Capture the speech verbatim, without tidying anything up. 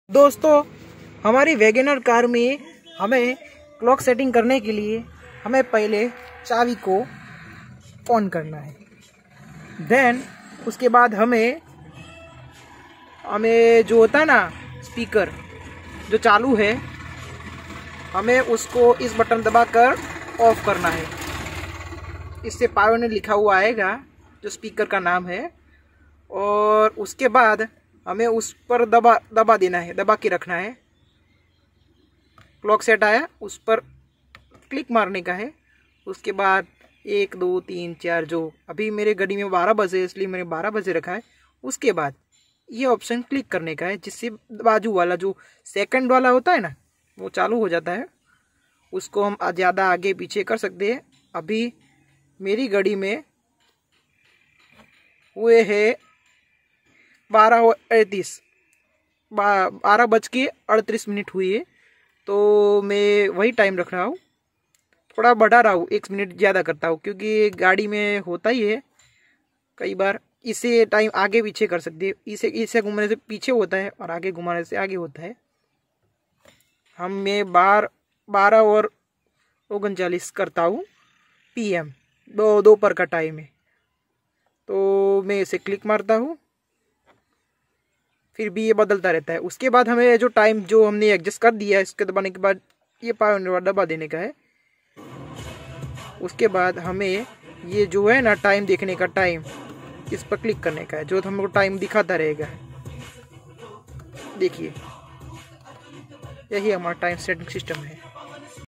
दोस्तों, हमारी Wagner car में हमें क्लॉक सेटिंग करने के लिए हमें पहले चाबी को ऑन करना है। देन उसके बाद हमें हमें जो होता है ना स्पीकर जो चालू है, हमें उसको इस बटन दबाकर ऑफ करना है। इससे पायोनियर लिखा हुआ आएगा जो स्पीकर का नाम है, और उसके बाद हमें उस पर दबा दबा देना है, दबा के रखना है। क्लॉक सेट आया, उस पर क्लिक मारने का है। उसके बाद एक दो तीन चार, जो अभी मेरे घड़ी में बारह बजे इसलिए मैंने बारह बजे रखा है। उसके बाद ये ऑप्शन क्लिक करने का है, जिससे बाजू वाला जो सेकंड वाला होता है ना वो चालू हो जाता है। उसको हम ज़्यादा आगे पीछे कर सकते हैं। अभी मेरी घड़ी में हुए है बारह अड़तीस बारह बज के अड़तीस मिनट हुई है, तो मैं वही टाइम रख रहा हूँ। थोड़ा बढ़ा रहा हूँ, एक मिनट ज़्यादा करता हूँ, क्योंकि गाड़ी में होता ही है कई बार। इसे टाइम आगे पीछे कर सकते हैं। इसे इसे घुमाने से पीछे होता है और आगे घुमाने से आगे होता है। हम मैं बार बारह और उनचालीस करता हूँ पी एम, दो दोपहर का टाइम है। तो मैं इसे क्लिक मारता हूँ, फिर भी ये बदलता रहता है। उसके बाद हमें जो टाइम जो हमने एडजस्ट कर दिया है, इसके दबाने के बाद ये पावर दबा देने का है। उसके बाद हमें ये जो है ना टाइम देखने का, टाइम इस पर क्लिक करने का है, जो हमको टाइम दिखाता रहेगा। देखिए, यही हमारा टाइम सेटिंग सिस्टम है।